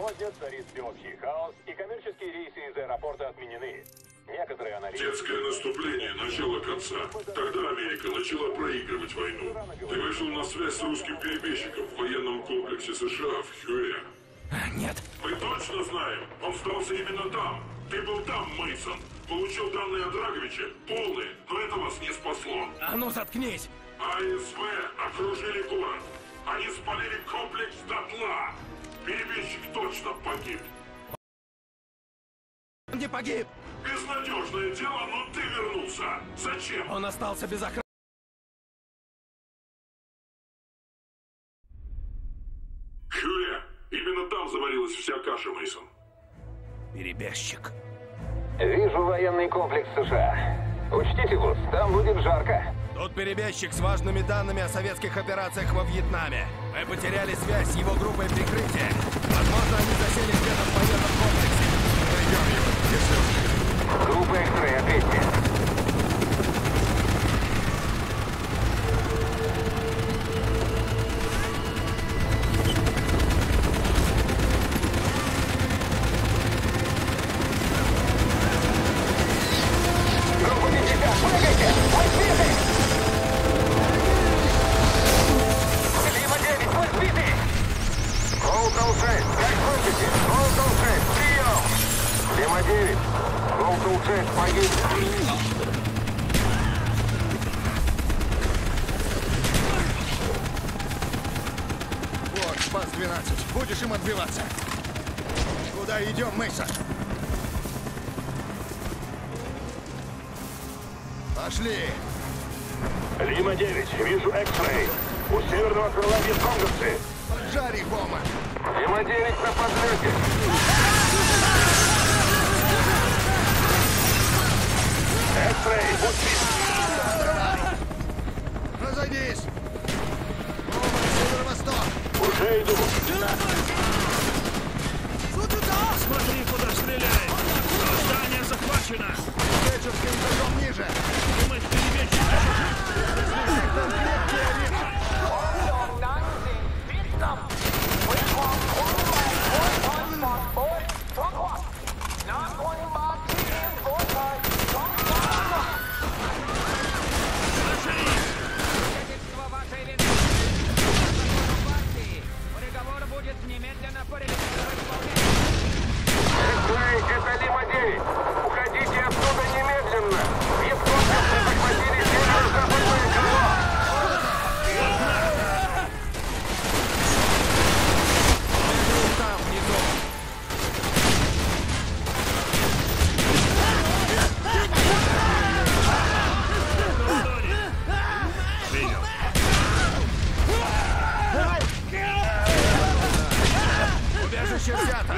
Сегодня царит всеобщий хаос, и коммерческие рейсы из аэропорта отменены. Некоторые аналитики... Детское наступление начало конца. Тогда Америка начала проигрывать войну. Ты вышел на связь с русским перебежчиком в военном комплексе США в Хьюэ. Нет. Мы точно знаем. Он остался именно там. Ты был там, Мейсон. Получил данные от Драговича. Полные, но это вас не спасло. А ну заткнись! АСВ окружили город. Они спалили комплекс дотла. Перебежчик точно погиб. Он не погиб! Безнадежное дело, но ты вернулся. Зачем? Он остался без охраны. Хьюэ. Именно там заварилась вся каша, Мейсон. Перебежчик. Вижу военный комплекс США. Учтите, Вуд, там будет жарко. Тут перебежчик с важными данными о советских операциях во Вьетнаме. Мы потеряли связь с его группой прикрытия. Возможно, они засели где-то в военном комплексе. Найдем его, если успеем. Группа X-Ray, ответьте. Вот, Спас-12. Будешь им отбиваться. Куда идем, Мейсон? Пошли. Лима-9, вижу X-Ray. У северного крыла вьетконговцы. Поджарь, Бома. Лима-9 на подлете. X-Ray, будь Разойдись. Бома, северо-восток. уже иду. Смотри, куда стреляет! Здание захвачено! Вечерский идем ниже. Думаешь, перебежчик Приговор будет немедленно порегистрировать исполнение. X-Ray, это Лима-9. Уходите оттуда немедленно. Вьетконговцы захватили северо-западное крыло. Там, внизу. Убежище взято.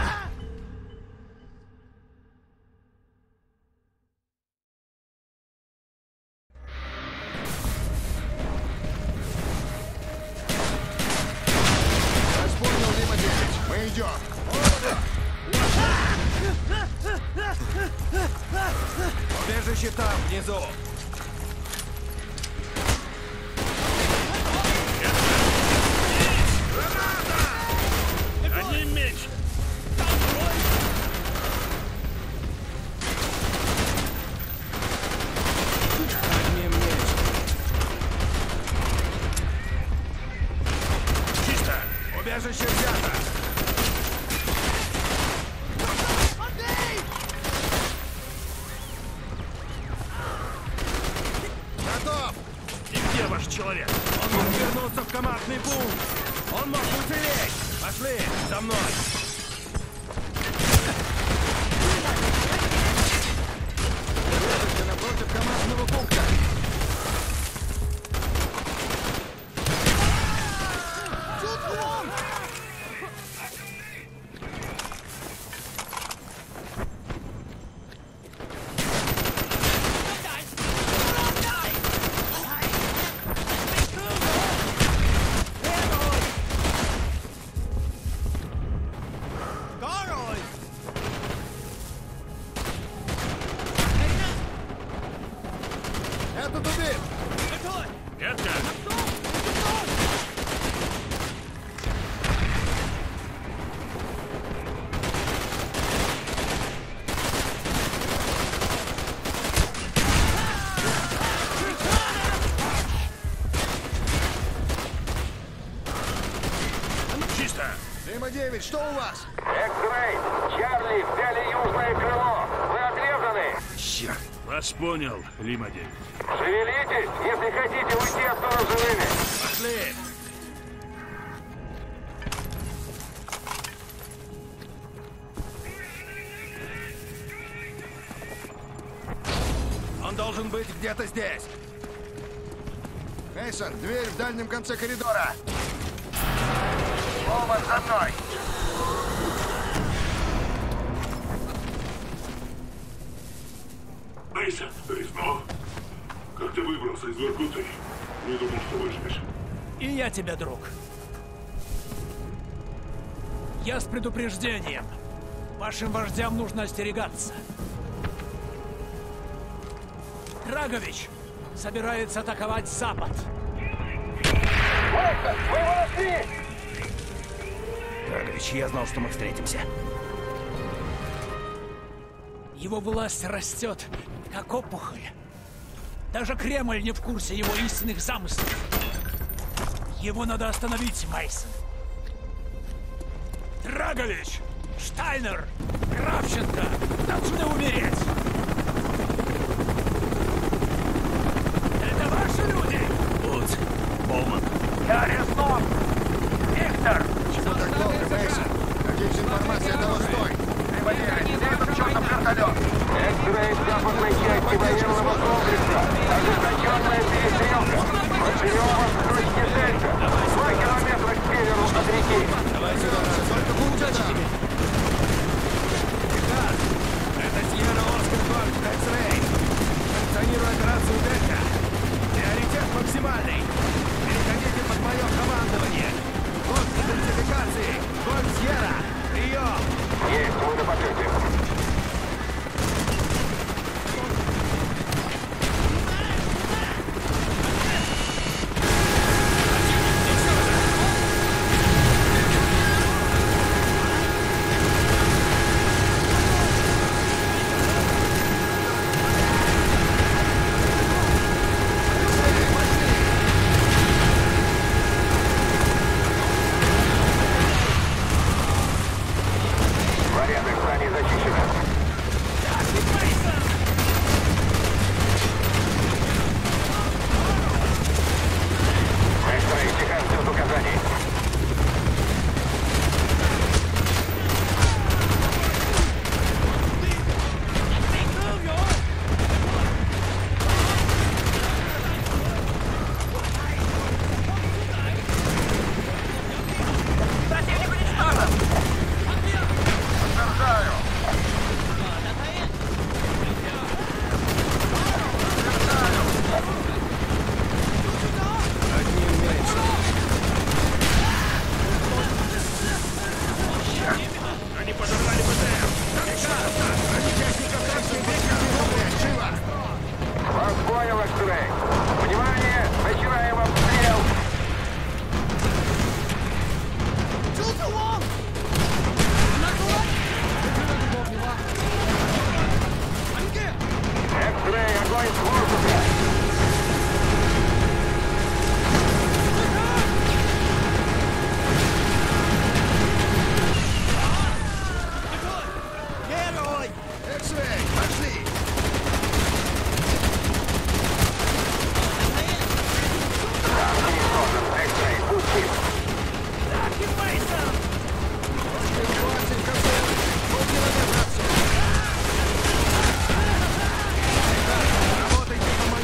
Я понял, Лима-9. Мы идем. Убежище там, внизу. Одним меч! Одним меч. Чисто! Убежище взято. Готов. И где ваш человек? Он мог вернуться в командный пункт. Он мог уцелеть. Пошли, за мной. Напротив командного пункта. Этот убит. Это! Дэвид, что у вас? Экс-рей! Чарли взяли южное крыло! Вы отрезаны! Черт! Вас понял, Лима-9. Шевелитесь, если хотите уйти оттуда живыми! Пошли! Он должен быть где-то здесь. Мейсон, дверь в дальнем конце коридора. Оба за мной. Мейсон, Резнов, как ты выбрался из Воркуты? Не думал, что выживешь. И я тебя, друг. Я с предупреждением. Вашим вождям нужно остерегаться. Драгович собирается атаковать Запад. Мейсон, вы его нашли! Драгович, я знал, что мы встретимся. Его власть растет, как опухоль. Даже Кремль не в курсе его истинных замыслов. Его надо остановить, Мейсон. Драгович, Штайнер, Кравченко должны умереть. Это ваши люди? Вудс, Боуман. Я Резнов. Виктор. Что так долго, Мейсон? Надеюсь, информация того стоит. Экс-рей в западной части военного комплекса! Ожесточенная перестрелка! Подберем в точке дельта! 2 километра к северу от реки! Давай сюда, только будет. Итак, это Сьерра Оскар Горд, Экс-рей. Санкционирую операцию Дельта. Приоритет максимальный. Переходите под мое командование. Код идентификации. Код Сьерра. Прием. Есть, мы на подъезде. Порядок, здание зачищено. Экс-рей, Техас ждет указаний. Они подорвали БТР. Вас понял, Экс-рей. Внимание, начинаем обстрел. Экс-рей, огонь с воздуха. Экс-рей, пошли. Экс-рей, пусти. Работайте по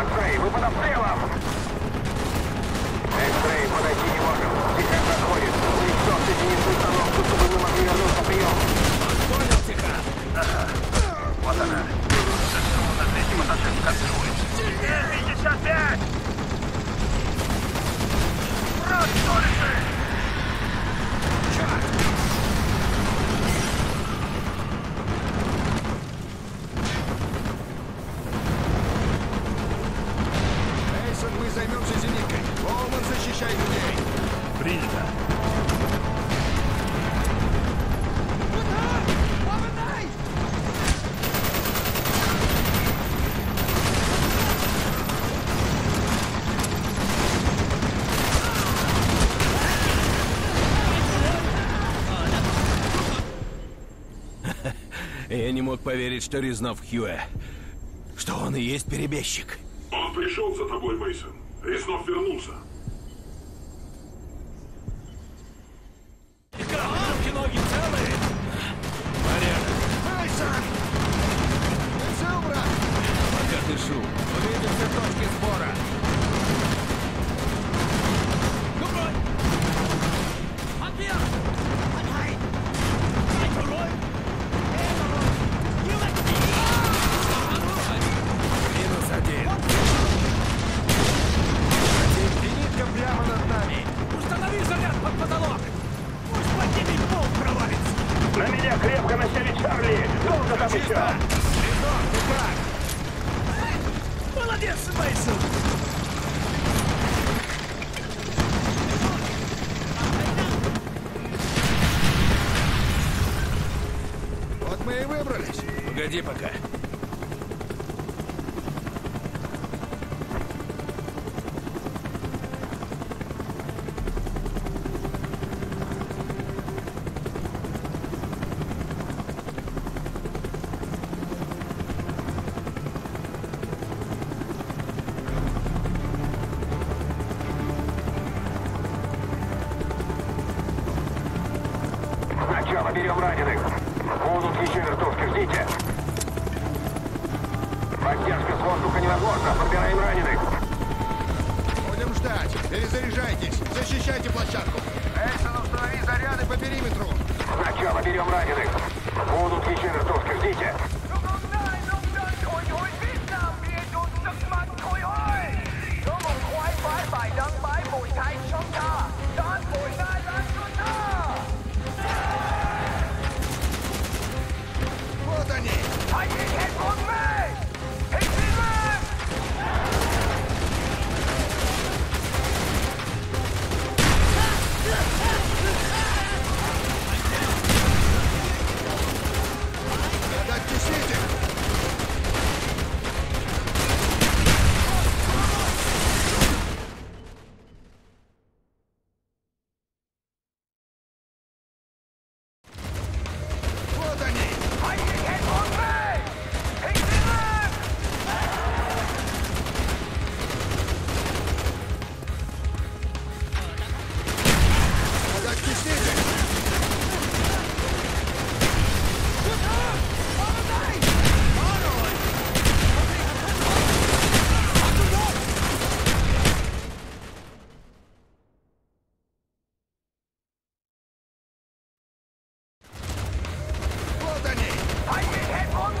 Экс-рей, вы под обстрелом! Экс-рей, подойти не можем. Сейчас отходит. Уничтожьте зенитную установку, чтобы мы могли вернуться. Прием. Понял, Техас. Вот она. СУ на третьем этаже контроль. Т-55! Брат, столицы! Черт! Эйсон, мы займемся зениткой. Боуман, защищай людей. Принято. Я не мог поверить, что Резнов Хьюэ, что он и есть перебежчик. Он пришел за тобой, Мейсон. Резнов вернулся. Руки-ноги целые? Порядок. Эйсон! Ты цел, брат? Пока дышу. Увидим все точки сбора. Минус один. Зенитка прямо над нами. Установи заряд под потолок! Пусть поднимет пол провалится! На меня крепко насели, Чарли! Долго там еще? Резнов, ты как? Молодец, Мейсон! Вот мы и выбрались. Погоди пока. Сначала берем раненых. Будут еще вертушки, ждите. Поддержка с воздуха невозможна. Подбираем раненых. Будем ждать. Перезаряжайтесь. Защищайте площадку. Эйсон, установи заряды по периметру. Сначала берем раненых. Будут еще вертушки, ждите. Вот они. Надо оттеснить их. Вот они. Надо оттеснить их. Вот они.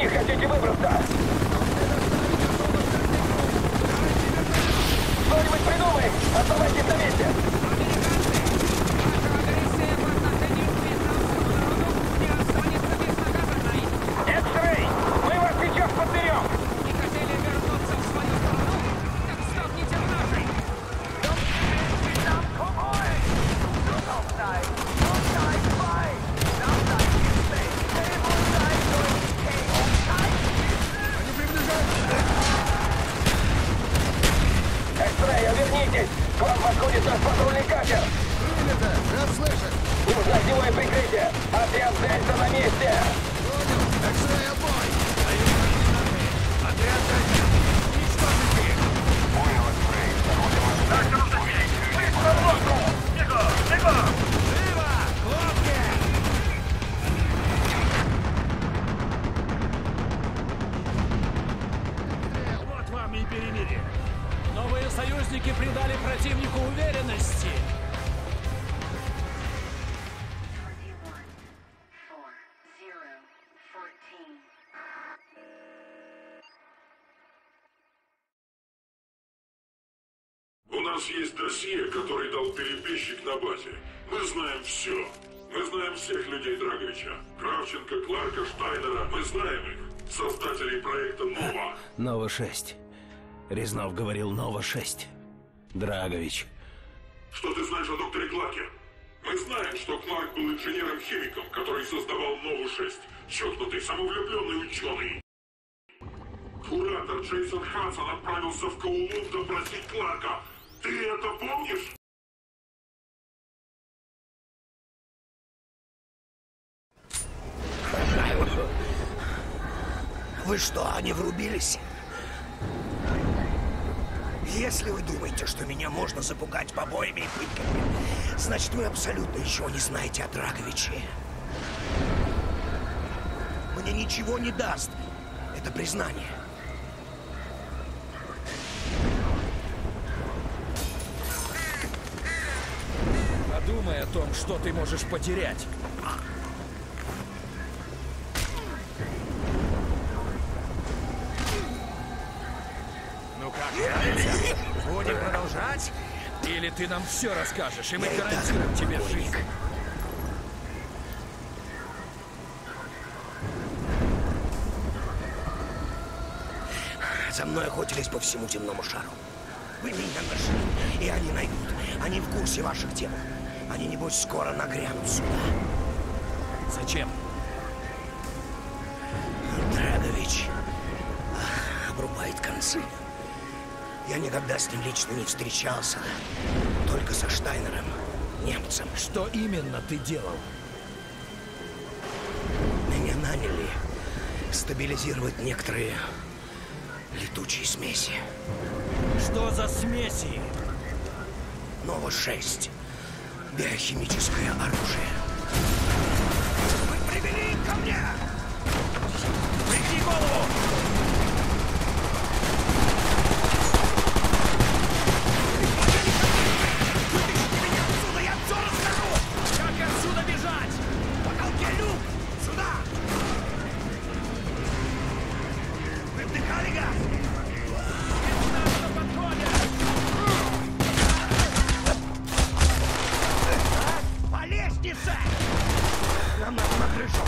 Не хотите выбраться? Что-нибудь придумай! Оставайтесь на месте! Ваша агрессия по отношению к вьетнамскому народу не останется безнаказанной. Экс-рей! Мы вас сейчас подберем! Не хотели вернуться в свою страну? Так столкните в нашей. Экс-рей, вернитесь! К вам подходит наш патрульный катер! Принято! Расслышан! Нужно огневое прикрытие! Отряд Дельта на месте! Понял! Экс-рей, отбой! Отряд Дельта! Уничтожить их! Понял, Экс-рей. Так, нужно сидеть! Выйдь на лодку! Бегом! Бегом! Живо! Лодки! Вот вам и перемирие. Новые союзники придали противнику уверенности. 21-4-0-14. У нас есть досье, который дал перебежчик на базе. Мы знаем все. Мы знаем всех людей Драговича. Кравченко, Кларка, Штайнера. Мы знаем их. Создателей проекта «Нова». Нова-6. Резнов говорил Нова-6. Драгович. Что ты знаешь о докторе Кларке? Мы знаем, что Кларк был инженером-химиком, который создавал Нову-6. Чокнутый, самовлюбленный ученый. Куратор Джейсон Хадсон отправился в Коулун допросить Кларка. Ты это помнишь? Вы что, не врубились? Если вы думаете, что меня можно запугать побоями и пытками, значит, вы абсолютно ничего не знаете о Драговиче. Мне ничего не даст это признание. Подумай о том, что ты можешь потерять. Ну как, нравится? Будем продолжать? Или ты нам все расскажешь, и мы гарантируем тебе жизнь? За мной охотились по всему земному шару. Вы меня нашли, и они найдут. Они в курсе ваших дел. Они, небось, скоро нагрянут сюда. Зачем? Драгович обрубает концы. Я никогда с ним лично не встречался. Только со Штайнером, немцем. Что именно ты делал? Меня наняли стабилизировать некоторые летучие смеси. Что за смеси? Нова-6. Биохимическое оружие. Вы привели их ко мне! Пригни голову! Вытащите меня отсюда, я все расскажу! Как отсюда бежать? Потолки люк! Сюда! Вы вдыхали газ? По лестнице! Нам надо на крышу!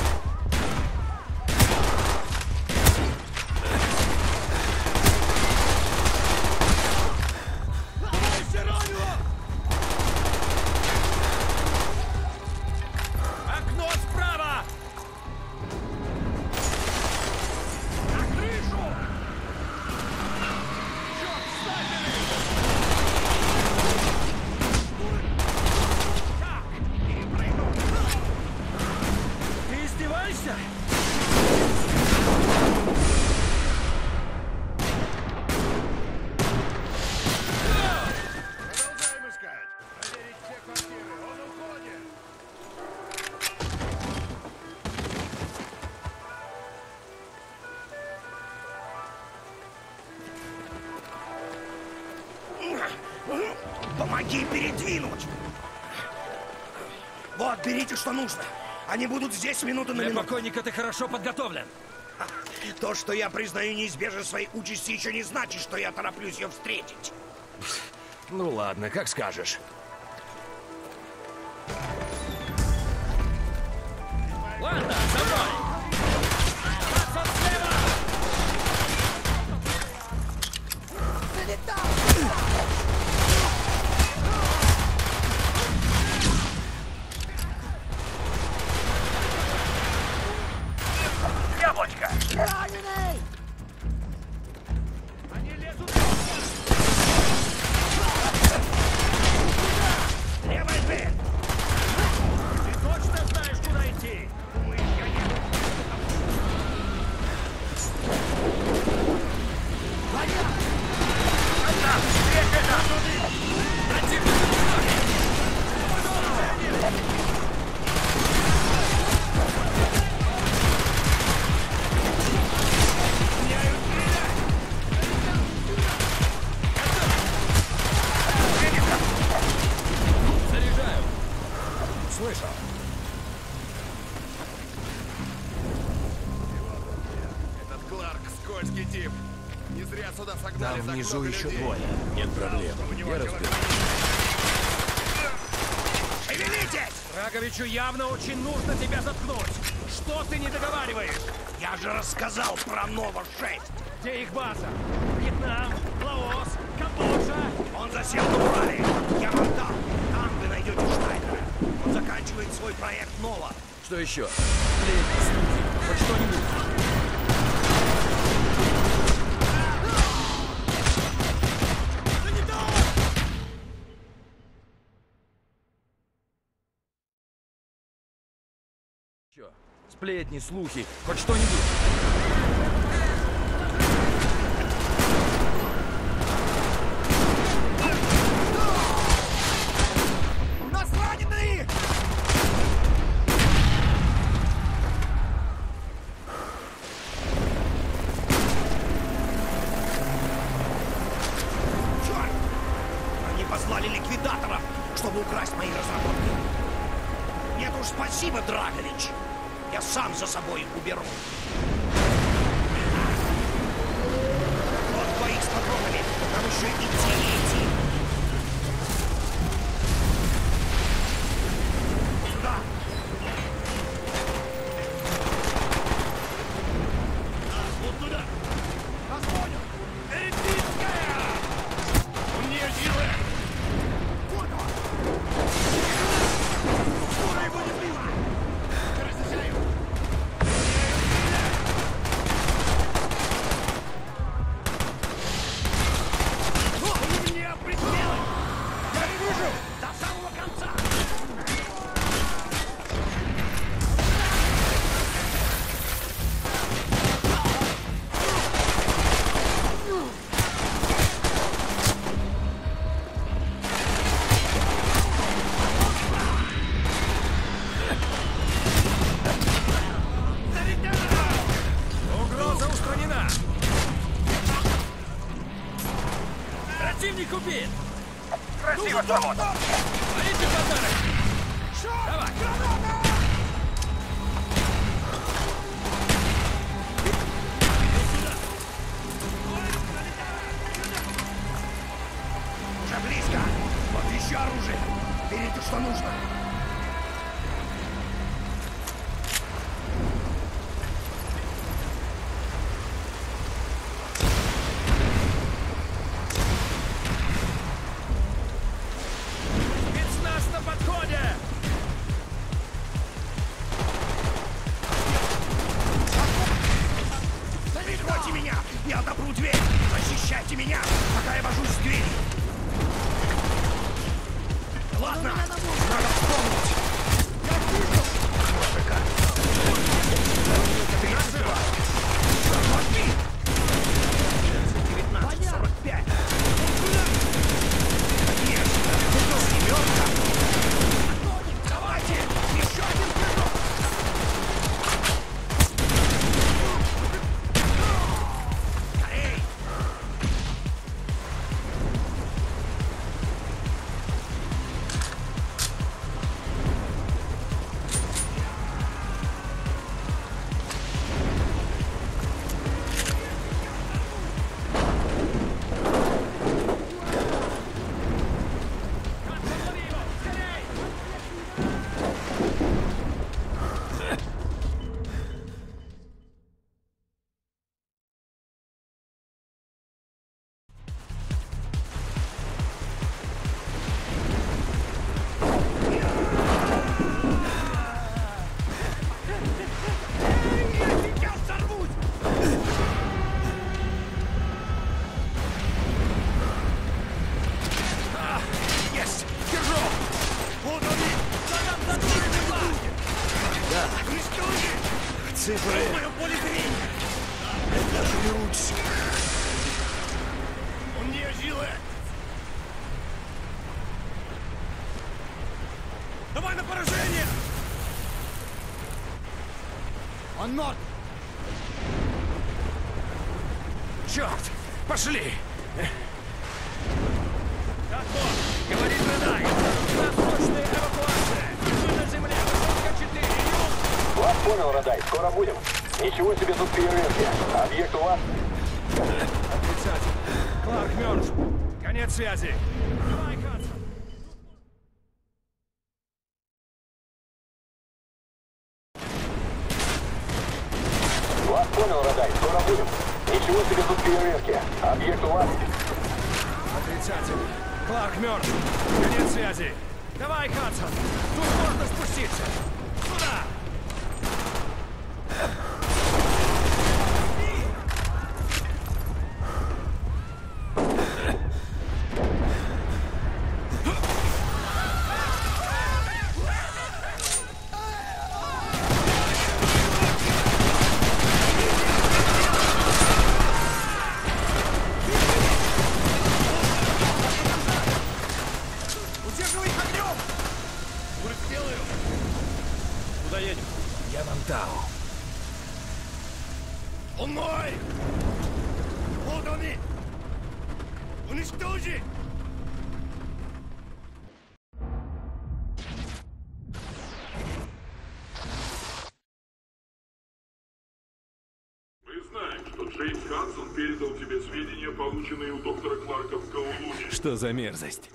Окно справа! На крышу! Ты издеваешься? Продолжаем искать. Проверить все квартиры. Он уходит. Помоги передвинуть! Вот, берите, что нужно. Они будут здесь минуту на Для минуту. покойника ты хорошо подготовлен. То, что я признаю неизбежность своей участи, еще не значит, что я тороплюсь ее встретить. Ну ладно, как скажешь. Ладно, за мной! Хадсон слева! Яблочко! Они лезут! Левая дверь! Ты точно знаешь, куда идти? Заряжаю. Слышал. Этот Кларк скользкий тип. Не зря сюда согнали Там так внизу много еще людей. двое. Нет проблем. Я разберусь. Шевелитесь! Драговичу явно очень нужно тебя заткнуть. Что ты не договариваешь? Я же рассказал про Нова-6. Где их база? Вьетнам, Лаос, Камбоджа. Он засел в Урале. Я вам дам. Там вы найдете Шнайдера. Он заканчивает свой проект Нова. Что еще? Сплетни, слухи. Хоть что-нибудь. Чё? Сплетни, слухи. Хоть что-нибудь. У нас раненые! Черт! Они послали ликвидаторов, чтобы украсть мои разработки. Нет уж, спасибо, Драгович. Я сам за собой уберу. Вот двоих с патронами. Там еще идти и идти. Сюда. Вот туда. Вас понял. Эпическая! Мне силы! Вот он! Скоро его не сбила! Разрешаю! У меня прицелы! Я не вижу! До самого конца! Угроза устранена. Противник убит. Красиво сработал! Ловите подарок. Давай. Уже близко! Вот еще оружие! Берите, что нужно! Спецназ на подходе. Прикройте меня! Я отопру дверь! Защищайте меня, пока я вожусь с дверью! Ладно, надо вспомнить! Я вижу! Мужика! 32! 19, 45! Конечно! Семерка! Давайте! Еще один прыжок! Скорей! зрение! Это ключ! Он не жилет! Давай на поражение! Он мертв! Черт! Пошли! Говорит Радай! У нас срочная эвакуация! Мы на земле! Высотка 4! Вас понял, Радай, скоро будем. Ничего себе тут фейерверки. Объект у вас? Отрицатель. Кларк мертв. Конец связи. Давай, Хадсон. Вас понял, Радай, скоро будем. Ничего себе тут фейерверки. Объект у вас? Отрицатель. Кларк мертв. Конец связи. Давай, Хадсон. Тут можно спуститься. Сюда! Удерживай их огнем! Уже сделаю! Куда едем? Я вам Тау. Он мой! Вот они! Уничтожи! Мы знаем, что Джеймс Хадсон передал тебе сведения, полученные у доктора Кларка в Каулуне. Что за мерзость?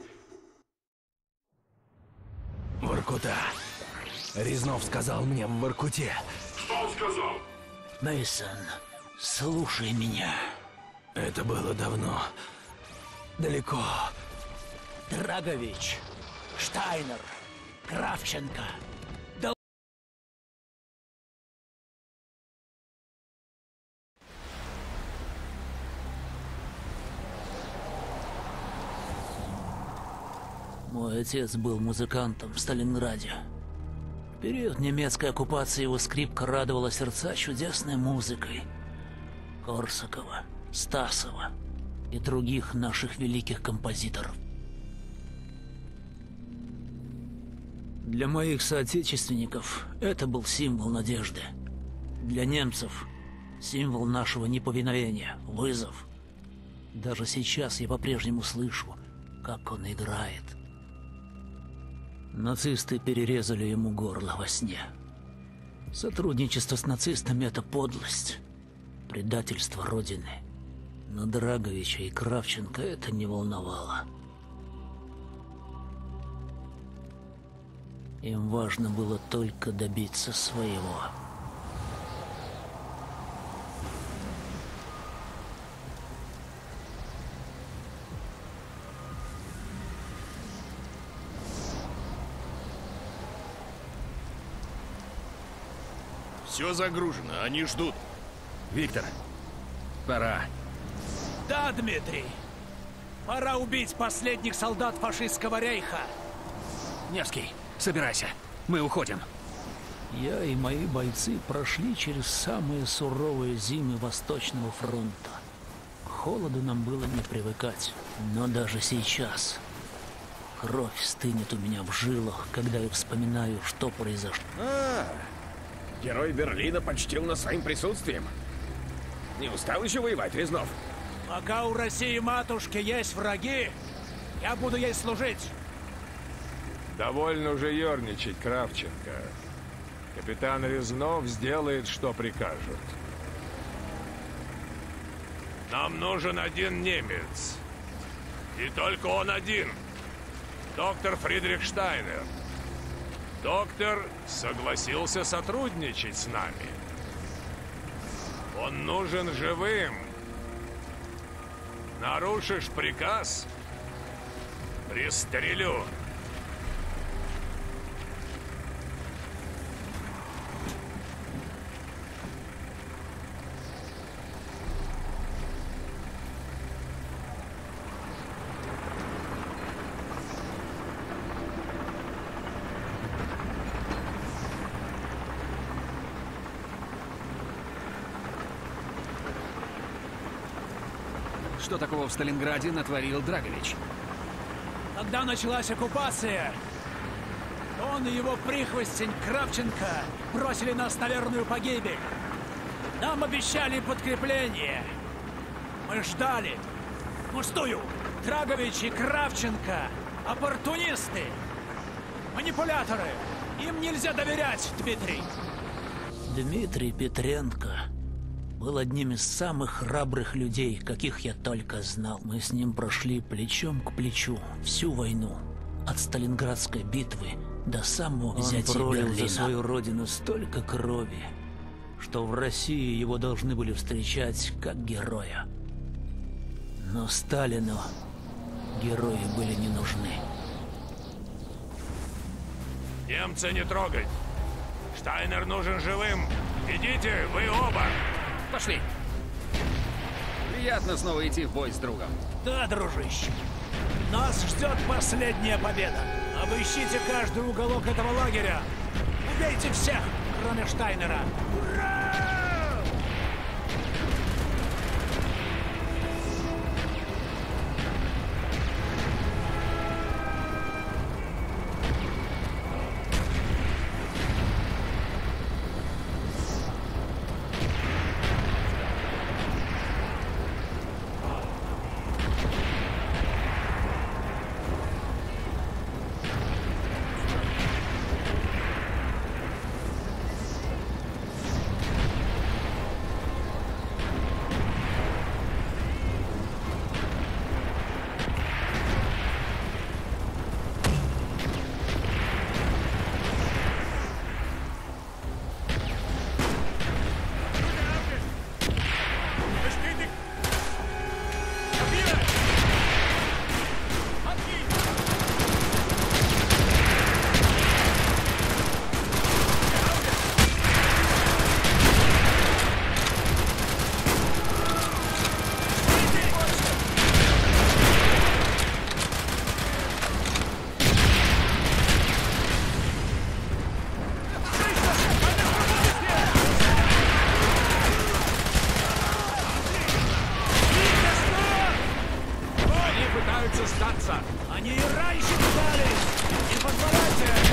Воркута. Резнов сказал мне в Воркуте. Что он сказал? Мейсон, слушай меня. Это было давно. Далеко. Драгович, Штайнер, Кравченко. Мой отец был музыкантом в Сталинграде. В период немецкой оккупации его скрипка радовала сердца чудесной музыкой. Корсакова, Стасова и других наших великих композиторов. Для моих соотечественников это был символ надежды. Для немцев — символ нашего неповиновения, вызов. Даже сейчас я по-прежнему слышу, как он играет. Нацисты перерезали ему горло во сне. Сотрудничество с нацистами — это подлость, предательство Родины. Но Драговича и Кравченко это не волновало. Им важно было только добиться своего. Все загружено, они ждут. Виктор, пора. Да, Дмитрий. Пора убить последних солдат фашистского рейха. Невский, собирайся. Мы уходим. Я и мои бойцы прошли через самые суровые зимы Восточного фронта. К холоду нам было не привыкать. Но даже сейчас кровь стынет у меня в жилах, когда я вспоминаю, что произошло. Герой Берлина почтил нас своим присутствием. Не устал еще воевать, Резнов? Пока у России матушки есть враги, я буду ей служить. Довольно уже ерничать, Кравченко. Капитан Резнов сделает, что прикажет. Нам нужен один немец. И только он один. Доктор Фридрих Штайнер. Доктор согласился сотрудничать с нами. Он нужен живым. Нарушишь приказ — пристрелю. что такого в Сталинграде натворил Драгович? Когда началась оккупация, он и его прихвостень Кравченко бросили нас на верную погибель. Нам обещали подкрепление. Мы ждали. Пустую. Драгович и Кравченко — оппортунисты, манипуляторы. Им нельзя доверять, Дмитрий. Дмитрий Петренко был одним из самых храбрых людей, каких я только знал. Мы с ним прошли плечом к плечу всю войну. От Сталинградской битвы до самого взятия Берлина. Он пролил за свою родину столько крови, что в России его должны были встречать как героя. Но Сталину герои были не нужны. Немца не трогать. Штайнер нужен живым. Идите, вы оба. Пошли. Приятно снова идти в бой с другом. Да, дружище. Нас ждет последняя победа. Обыщите каждый уголок этого лагеря. Убейте всех, кроме Штайнера. Ура! Они и раньше пытались! Не позволяйте!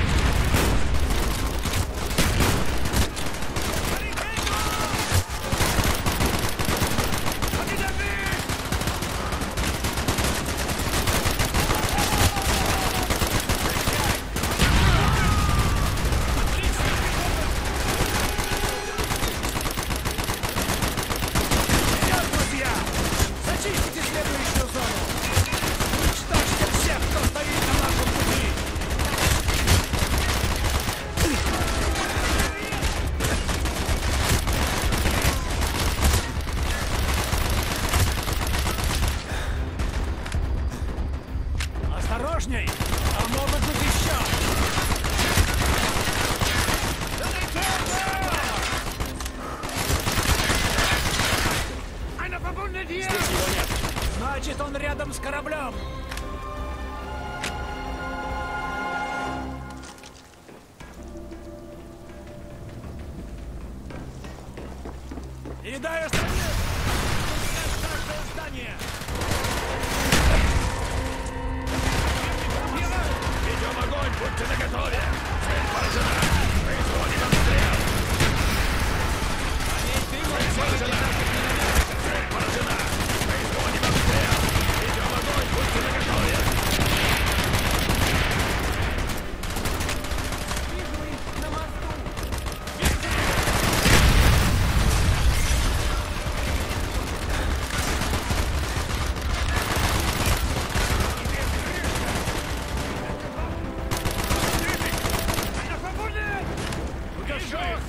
Осторожней! Там могут быть еще! Здесь его нет! Значит, он рядом с кораблем! И дай остальных! Каждое здание! Ведем огонь, будьте наготове! Цель поражена! Производим обстрел! Цель поражена! Цель поражена! Производим обстрел! Ведем огонь, будьте наготове! Вижу их на мосту. Еще!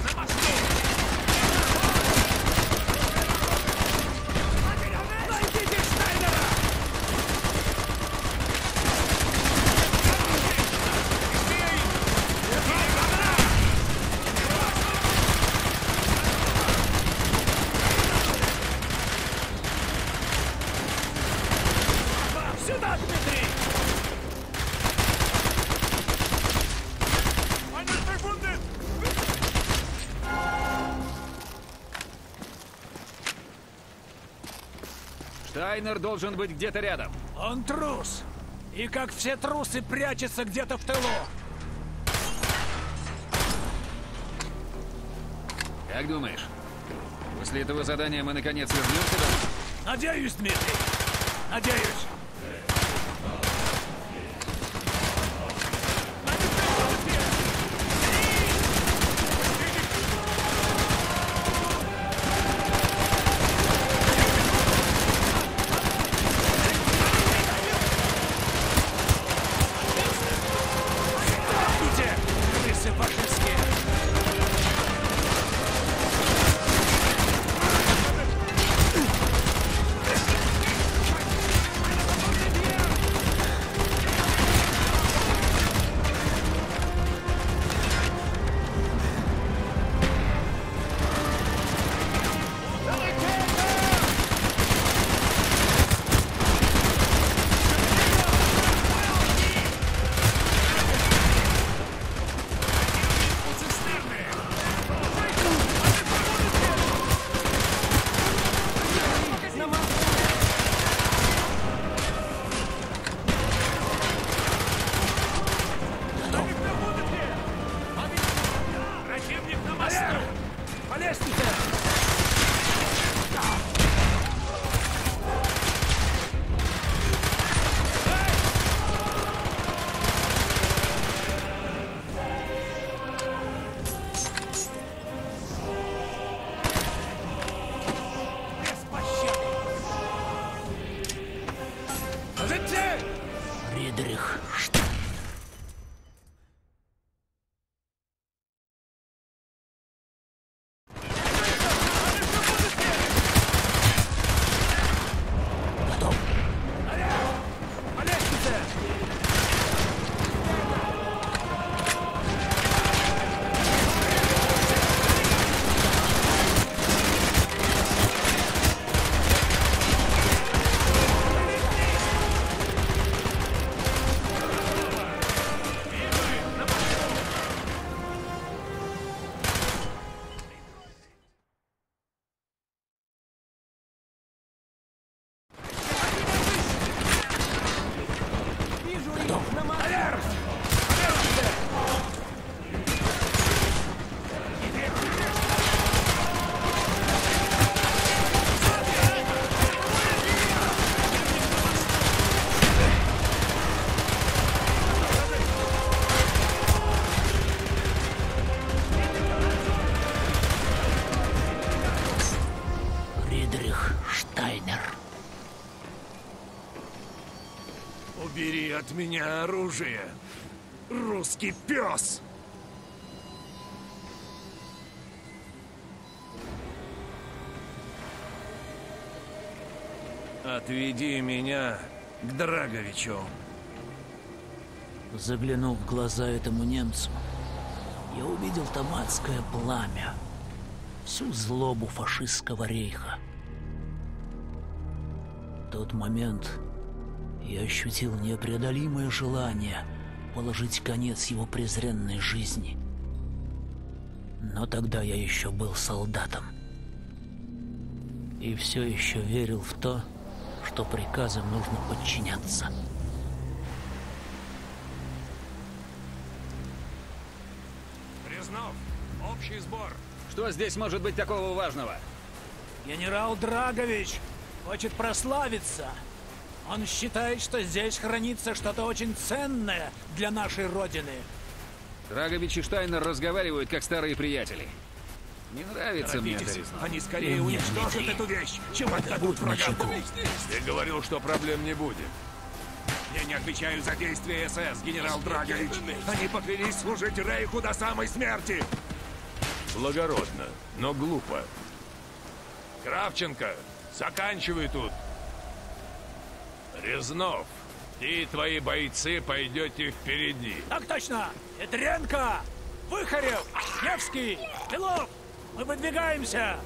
Штайнер должен быть где-то рядом. Он трус. И как все трусы прячется где-то в тылу. Как думаешь, после этого задания мы наконец вернемся домой? Надеюсь, Дмитрий. Надеюсь. Фридрих Штайнер. Убери от меня оружие, русский пес! Отведи меня к Драговичу. Заглянув в глаза этому немцу, я увидел там адское пламя, всю злобу фашистского рейха. В тот момент я ощутил непреодолимое желание положить конец его презренной жизни. Но тогда я еще был солдатом. И все еще верил в то, что приказам нужно подчиняться. Резнов, общий сбор. Что здесь может быть такого важного? Генерал Драгович хочет прославиться. Он считает, что здесь хранится что-то очень ценное для нашей Родины. Драгович и Штайнер разговаривают, как старые приятели. Не нравится мне это, Резнов. Они скорее уничтожат эту вещь, чем отдадут врагам. Ты говорил, что проблем не будет. Я не отвечаю за действия СС, генерал Драгович. Они поклялись служить Рейху до самой смерти. Благородно, но глупо. Кравченко, заканчивай тут. Резнов, ты и твои бойцы пойдете впереди. Так точно! Петренко! Выхарев! Невский! Белов! Мы выдвигаемся!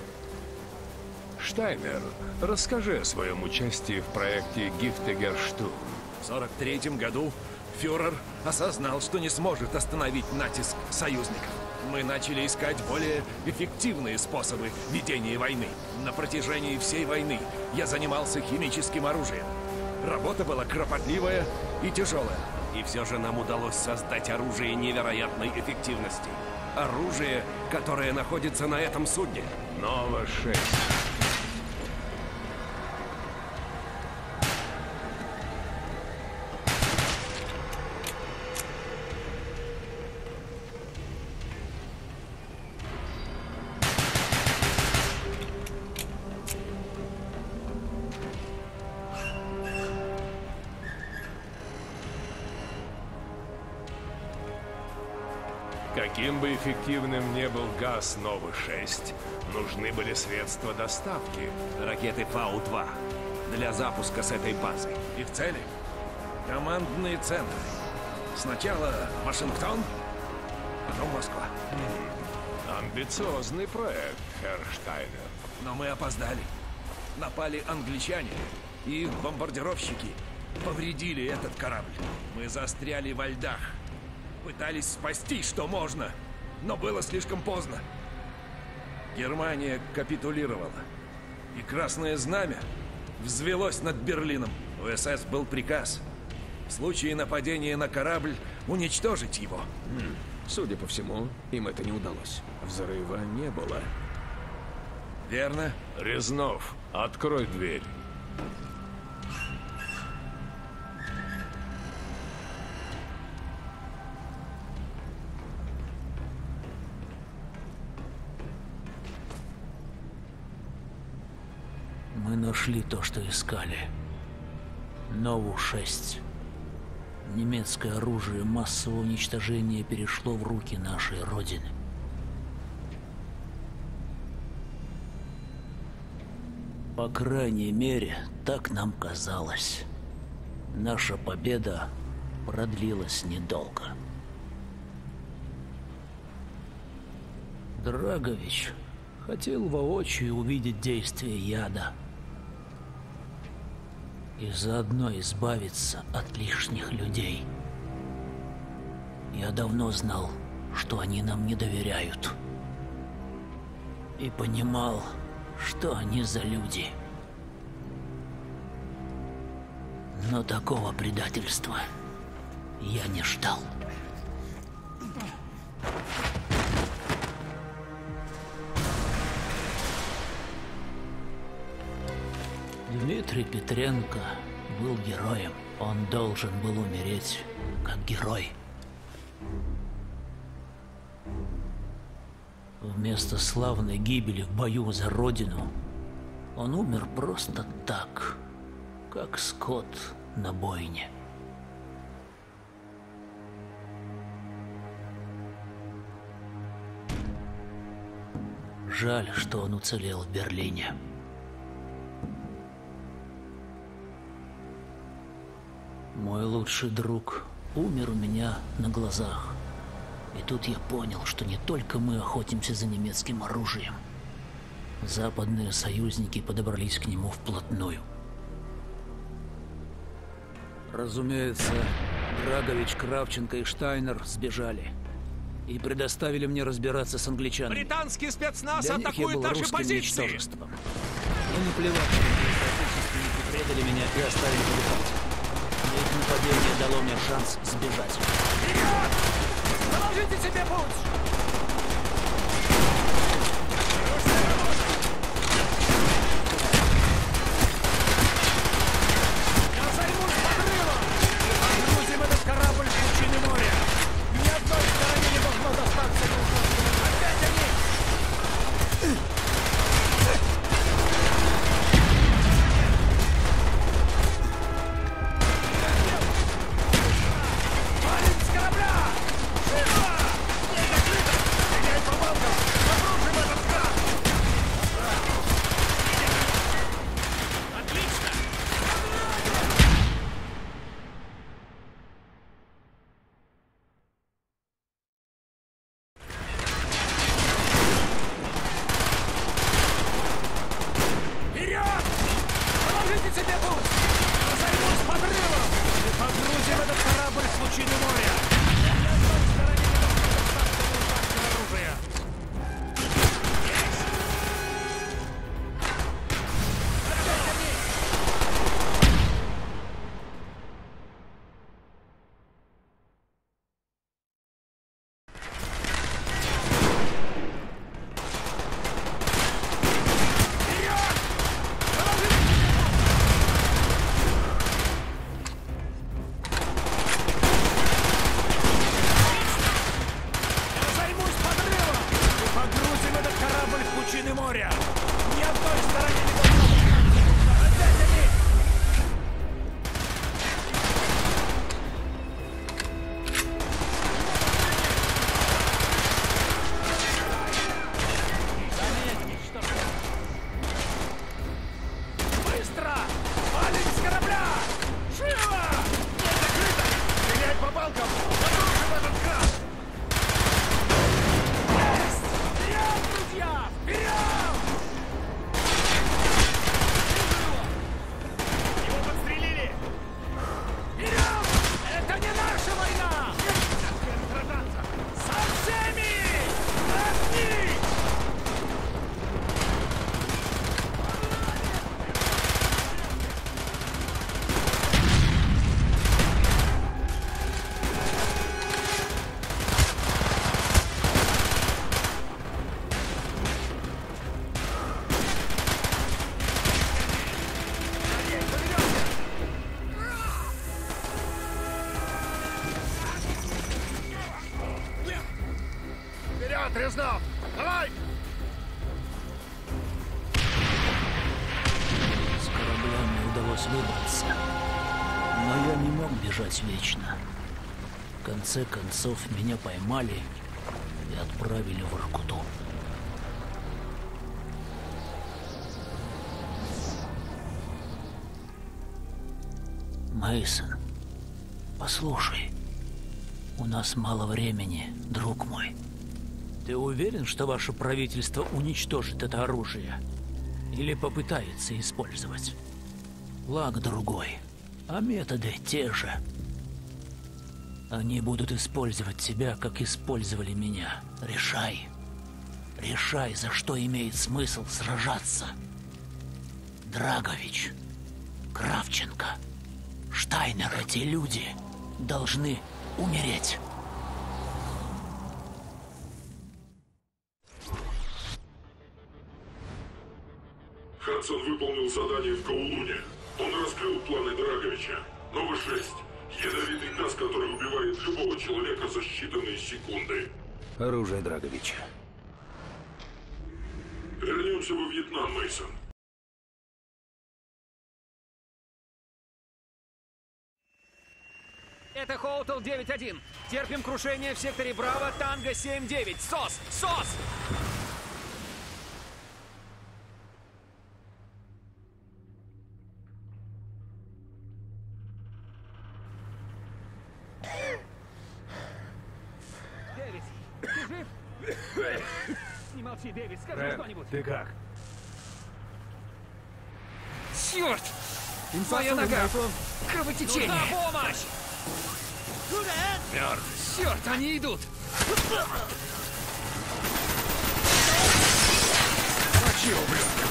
Штайнер, расскажи о своем участии в проекте «Гифтегерштурм». В 1943 году фюрер осознал, что не сможет остановить натиск союзников. Мы начали искать более эффективные способы ведения войны. На протяжении всей войны я занимался химическим оружием. Работа была кропотливая и тяжелая. И все же нам удалось создать оружие невероятной эффективности. Оружие, которое находится на этом судне. Нова-6. Каким бы эффективным ни был газ Нова-6, нужны были средства доставки. Ракеты Фау-2 для запуска с этой базы. Их цели? Командные центры. Сначала Вашингтон, потом Москва. Амбициозный проект, Herr Штайнер. Но мы опоздали. Напали англичане, и их бомбардировщики повредили этот корабль. Мы застряли во льдах. Пытались спасти, что можно, но было слишком поздно. Германия капитулировала, и Красное Знамя взвелось над Берлином. У СС был приказ в случае нападения на корабль уничтожить его. Судя по всему, им это не удалось. Взрыва не было. Верно? Резнов, открой дверь. Мы нашли то, что искали. Нову-6. Немецкое оружие массового уничтожения перешло в руки нашей Родины. По крайней мере, так нам казалось. Наша победа продлилась недолго. Драгович хотел воочию увидеть действие яда и заодно избавиться от лишних людей. Я давно знал, что они нам не доверяют. И понимал, что они за люди. Но такого предательства я не ждал. Дмитрий Петренко был героем. Он должен был умереть как герой. Вместо славной гибели в бою за Родину он умер просто так, как скот на бойне. Жаль, что он уцелел в Берлине. Мой лучший друг умер у меня на глазах. И тут я понял, что не только мы охотимся за немецким оружием. Западные союзники подобрались к нему вплотную. Разумеется, Драгович, Кравченко и Штайнер сбежали. И предоставили мне разбираться с англичанами. Британский спецназ Для них я атакует был наши русским позиции. ничтожеством. Но не плевать, что они практически предали меня и оставили погибать. Их нападение дало мне шанс сбежать. Вперед! Проложите себе путь! Я займусь подрывом! Погрузим этот корабль в пучины моря! Ни одной стороне не должно достаться друг. Опять они! Ни одной стороне не должно быть. Опять они! Заметьте, что... Быстро! Валим с корабля! Живо! Не закрыто! Стрелять по балкам! Потушим этот кран! Есть! Вперед, друзья! Вперед! Его подстрелили! Вперед! Это не наша война! Зачем сражаться? Со всеми! Возьми! Вперед, Резнов! Давай! С корабля мне удалось выбраться. Но я не мог бежать вечно. В конце концов, меня поймали и отправили в Воркуту. Мейсон, послушай. У нас мало времени, друг мой. Ты уверен, что ваше правительство уничтожит это оружие? Или попытается использовать? Лаг другой, а методы те же. Они будут использовать тебя, как использовали меня. Решай. Решай, за что имеет смысл сражаться. Драгович, Кравченко, Штайнер, эти люди должны умереть. Хадсон выполнил задание в Коулуне. Он раскрыл планы Драговича. Нова 6. Ядовитый газ, который убивает любого человека за считанные секунды. Оружие Драговича. Вернемся во Вьетнам, Мейсон. Это Хоутл 9-1. Терпим крушение в секторе Браво, Танго 7-9. СОС! СОС! Дэвид, ты жив? Не молчи, Дэвид, скажи что-нибудь. Ты как? Черт! Моя нога! Кровотечение! Нужна помощь! Мертв. Черт, они идут! Мочи, ублюдка!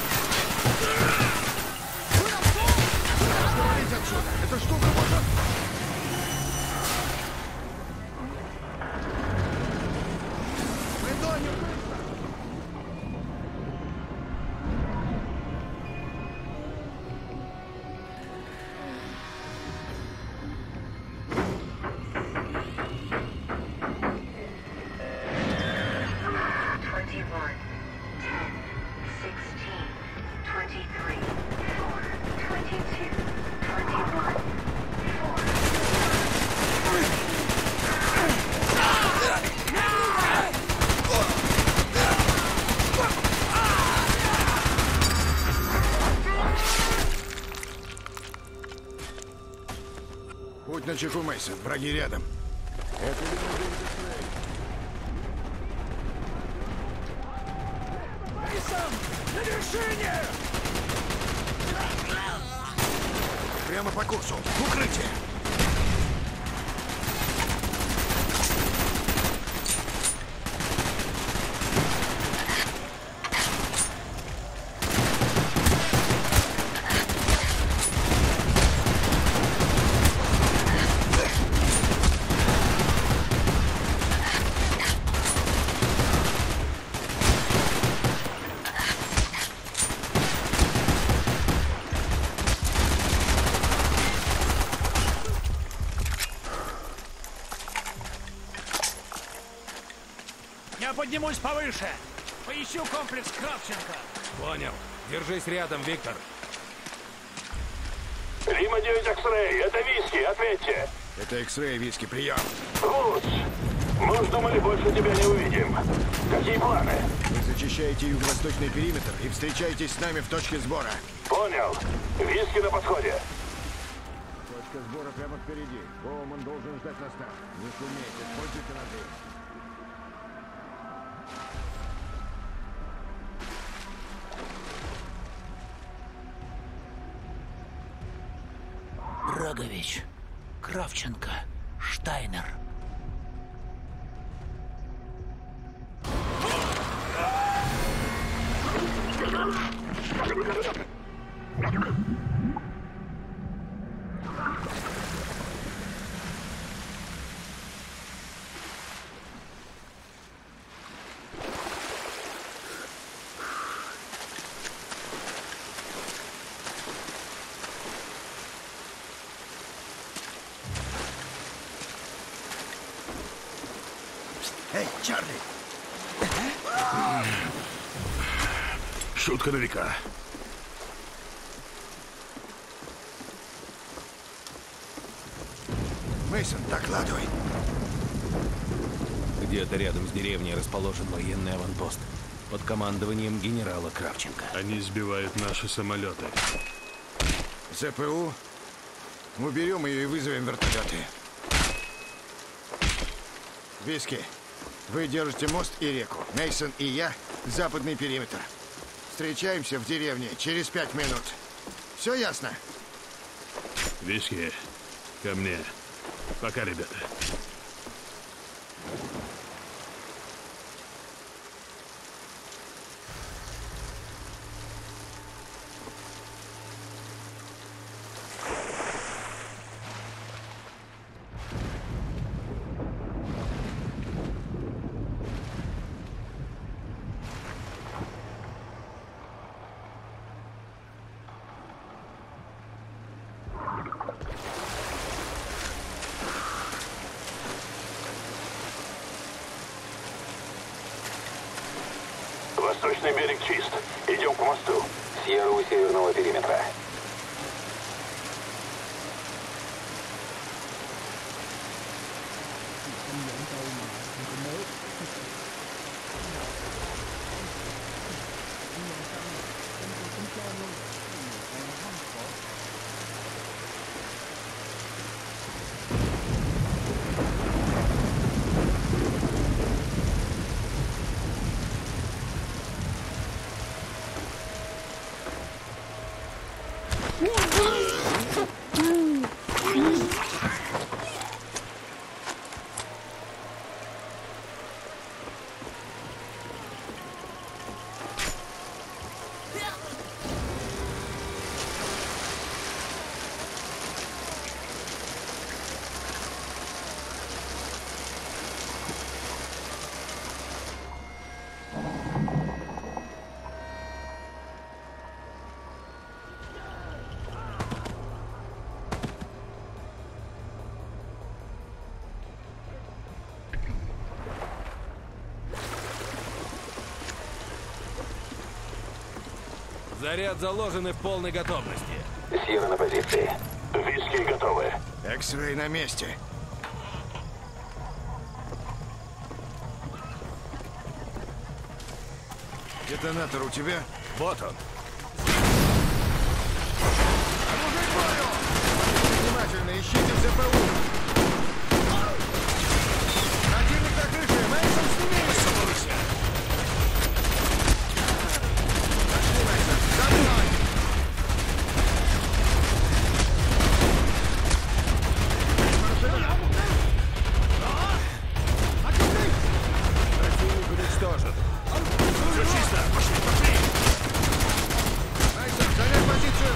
Свалить отсюда! Эта штука может... Мы тонем! Путь на чеку, Мейсон. Враги рядом. Это Мейсон, на вершине! прямо по курсу. Укрытие! Я поднимусь повыше. Поищу комплекс Кравченко. Понял. Держись рядом, Виктор. Лима 9 X-Ray, это Виски, ответьте. Это X-Ray, Виски, прием. Гуд. Мы уж думали, больше тебя не увидим. Какие планы? Вы зачищаете юго-восточный периметр и встречаетесь с нами в точке сбора. Понял. Виски на подходе. Точка сбора прямо впереди. Боуман должен ждать нас там. Не шумейте, пользуйте ножи. Драгович, Кравченко, Штайнер. Эй, Чарли! Шутка на века. Мейсон, докладывай. Где-то рядом с деревней расположен военный аванпост под командованием генерала Кравченко. Они сбивают наши самолеты. ЗПУ? Уберем ее и вызовем вертолеты. Виски, вы держите мост и реку. Мейсон и я — западный периметр. Встречаемся в деревне через 5 минут. Все ясно? Виски, ко мне. Пока, ребята. Восточный берег чист. Идем к мосту. Сьерра у северного периметра. Заряд заложены в полной готовности. Сьерра на позиции. Виски готовы. X-Ray на месте. Детонатор у тебя? Вот он. Оружие к бою! Внимательно ищите в ЗПУ. Противник на крыше. Мейсон, сними его! Пошли, Мейсон. За мной! Противник уничтожен. Все чисто. Пошли, пошли. Мейсон, занять позицию!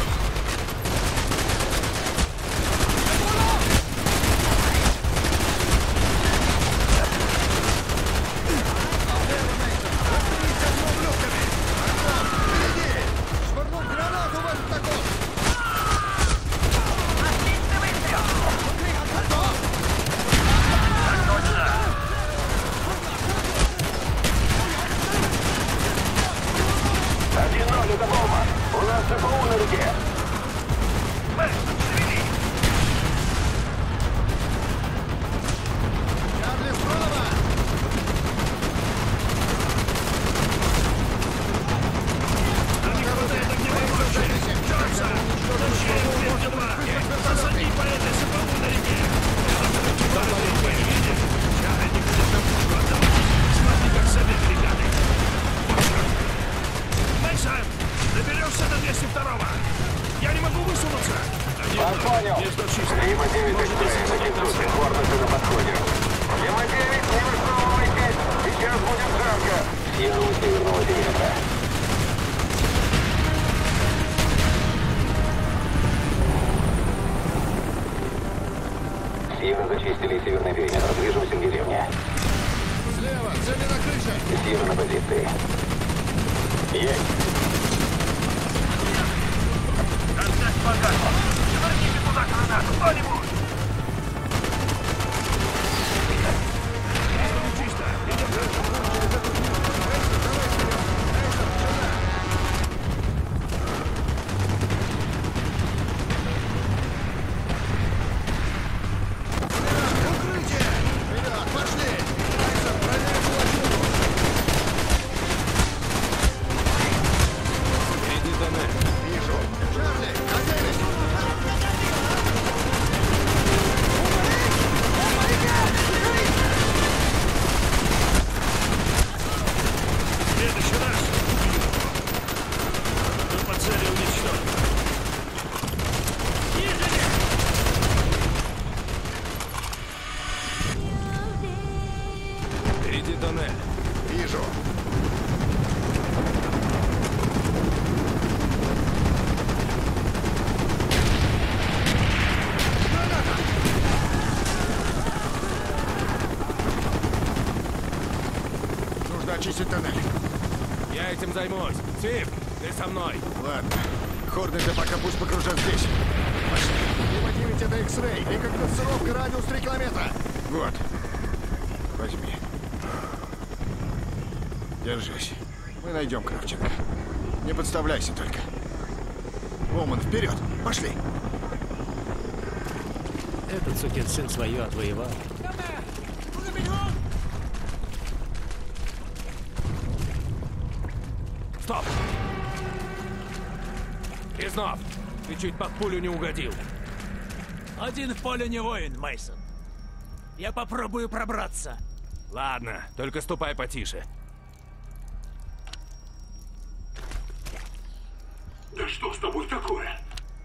до дома. У нас ЦПУ на реке. Чарли, справа! Засади по этой ЦПУ на реке. Смотри, как с этой бригадой. Мэйсон, доберешься до 202-го. Я не могу высунуться. Понял. Лима 9 X-Ray, закидывайте горности на подходе. Лима 9, не высовывайтесь. Сейчас будет жарко. Сила у северного периметра. Сильно зачистили северный периметр. Движемся к деревне. Слева, цели на крыше! Сильно на позиции. Есть. Контакт по карму. Верните туда гранату, кто-нибудь! Чисто. Укрытие! Вперед, пошли! Мейсон, проверь площадку! Впереди тоннель. Вижу. Чарли, готовись! Следующий раз. Тут по цели уничтожен. Впереди тоннель. Вижу. Нужно очистить тоннель. Я этим займусь. Стив, ты со мной. Ладно. Хорнеты пока пусть покружат здесь. Пошли. Лима 9 это X-Ray. И как трассировка радиус 3 километра. Вот. Возьми. Держись. Мы найдем Кравченко. Не подставляйся только. Оман, вперед! Пошли! Этот сукин сын свое отвоевал. Стоп! Резнов, ты чуть под пулю не угодил. Один в поле не воин, Мейсон. Я попробую пробраться. Ладно, только ступай потише. Да что с тобой такое?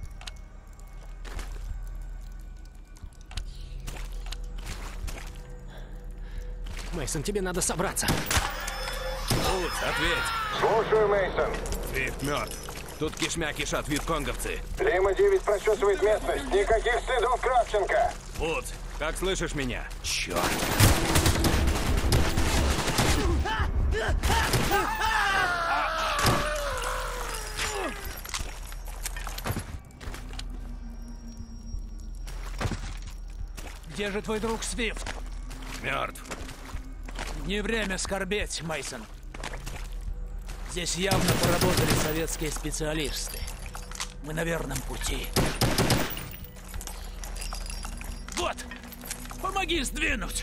Мейсон, тебе надо собраться. Вудс, ответь. Слушаю, Мейсон. Свифт мертв. Тут кишмя кишат вьетконговцы. Лима 9 прочесывает местность. Никаких следов Кравченко. Вудс, как слышишь меня? Черт. Где же твой друг Свифт? Мертв. Не время скорбеть, Мейсон. Здесь явно поработали советские специалисты. Мы на верном пути. Вот! Помоги сдвинуть!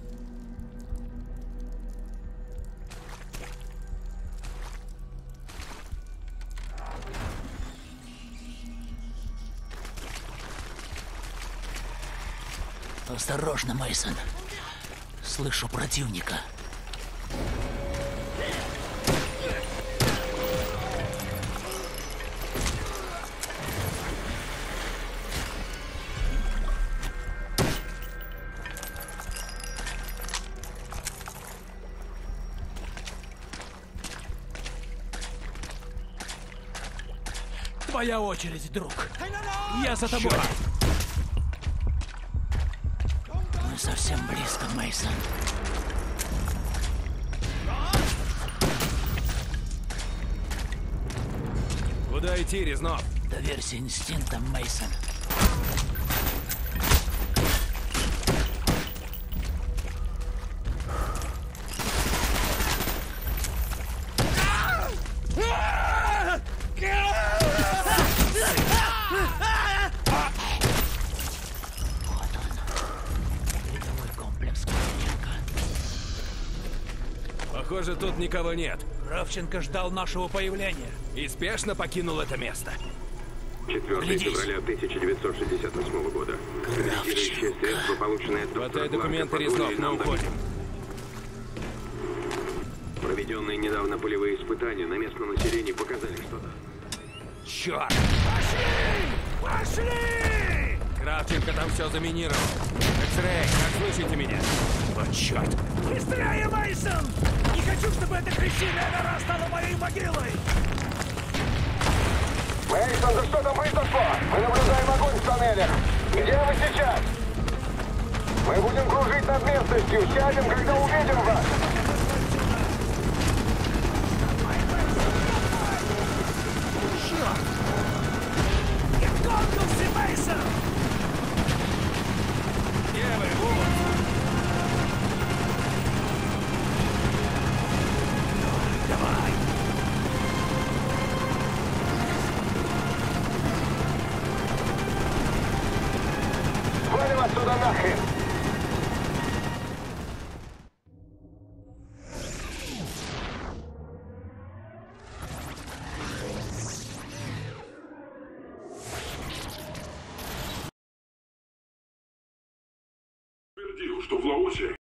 Осторожно, Мейсон. Слышу противника. Твоя очередь, друг. Я за тобой. Мы совсем близко, Мейсон. Куда идти, Резнов? Доверься инстинктам, Мейсон. Похоже, тут никого нет. Кравченко ждал нашего появления. И спешно покинул это место. 4 февраля 1968 года. Корректирующие средства, полученные от доктора Хватай документы, Резнов, мы уходим. Проведенные недавно полевые испытания на местном населении показали что-то. Черт! Пошли! Пошли! Кравченко там все заминировал. Экс-рей, как слышите меня? Вот черт! Быстрее, Мейсон! Не хочу, чтобы эта крысиная нора стала моей могилой! Мейсон, да что там произошло? Мы наблюдаем огонь в тоннелях. Где вы сейчас? Мы будем кружить над местностью. Сядем, когда увидим вас. Я вторгнулся, Мейсон! Где вы, Вулф? Давай! Валим отсюда нахрен. Твердил, что в Лаосе